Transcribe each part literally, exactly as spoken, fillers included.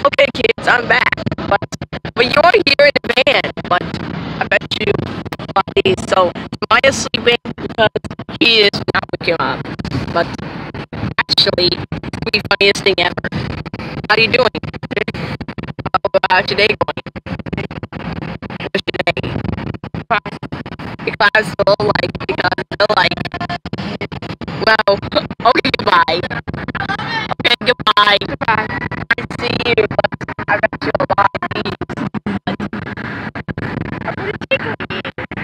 Okay, kids, I'm back. But but you're here in the van. But I bet you buddy. So Maya sleeping because he is not waking up. But actually, it's the funniest thing ever. How are you doing? How how's your day going? What's your day? Your class is a little like because they're like, well, okay, goodbye. Okay, goodbye. Goodbye. I see you, but I bet you a lot of these. But I'm gonna tickle you.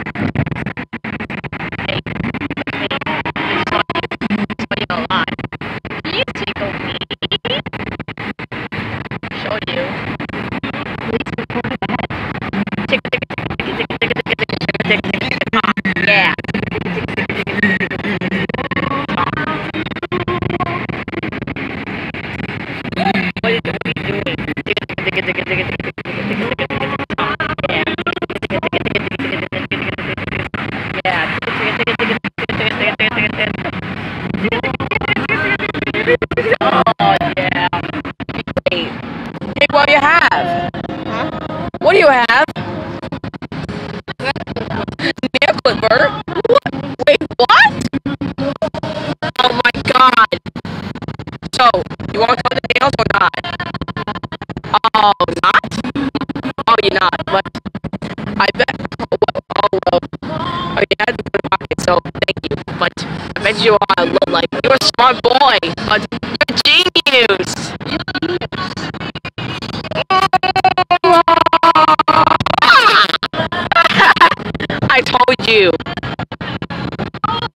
Hey, hey, I saw you. I saw you a lot. Can you tickle me? Show you. Tickle, tickle, tickle, tickle, tickle, tickle, tickle, tickle, tickle, tickle. Yeah. What are you doing? Tickle, tickle, tickle, tickle, tickle, tickle, tickle, tickle, tickle, tickle. Yeah. Tickle, tickle, tickle, tickle, tickle, tickle, tickle, tickle. Yeah. Tickle, tickle, tickle, tickle, tickle, tickle, tickle, tickle, tickle. Oh, yeah. Hey, hey, what do you have? Huh? What do you have? Nail clipper? What? Wait, what? Oh my god. So, you want to cut the nails or not? Oh, not? Oh, you're not, but I bet. Oh, well, oh, well. Oh, you had to put it pocket, so thank you. But I bet you are a little like, you're a smart boy, but you're a genius. I told you.